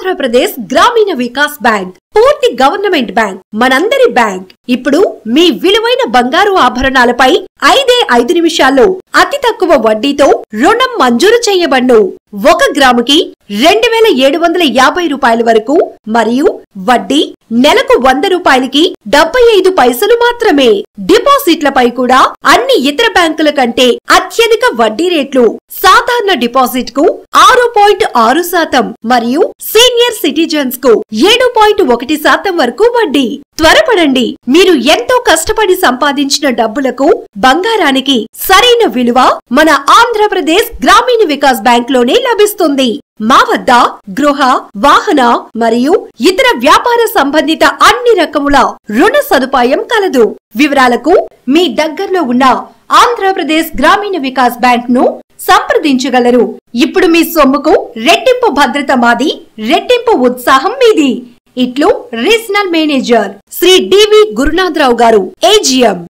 Andhra Pradesh Grameena Vikas bank పూర్తి government bank, మనందరి bank. ఇప్పుడు మీ విలువైన బంగారు ఆభరణాలపై 5 నిమిషాల్లో అతి తక్కువ వడ్డీతో రుణం మంజూరు చేయబడును. 1 గ్రాముకి 2750 రూపాయల వరకు మరియు వడ్డీ నెలకు 100 రూపాయలకి 75 పైసలు మాత్రమే. డిపాజిట్లపై కూడా అన్ని ఇతర బ్యాంకుల కంటే అత్యధిక వడ్డీ రేట్లు. సాధారణ డిపాజిట్ కు 6.6% మరియు సీనియర్ సిటిజన్స్ కు 7.1% వరకు వడ్డీ. త్వరపడండి, మీరు ఎంతో కష్టపడి సంపాదించిన డబ్బులకు, బంగారానికి సరైన విలువ మన ఆంధ్రప్రదేశ్ గ్రామీణ వికాస్ బ్యాంక్ లోనే లభిస్తుంది. మా వద్ద గృహ, వాహన మరియు ఇతర వ్యాపార సంబంధిత అన్ని రకముల రుణ సదుపాయం కలదు. వివరాలకు మీ దగ్గరలో ఉన్న ఆంధ్రప్రదేశ్ గ్రామీణ వికాస్ బ్యాంక్ ను సంప్రదించగలరు. ఇప్పుడు మీ సొమ్ముకు రెట్టింపు భద్రత మాది, రెట్టింపు ఉత్సాహం మీది. ఇట్లు regional manager Shri DV Gurunatharao గారు, ఏజిఎం.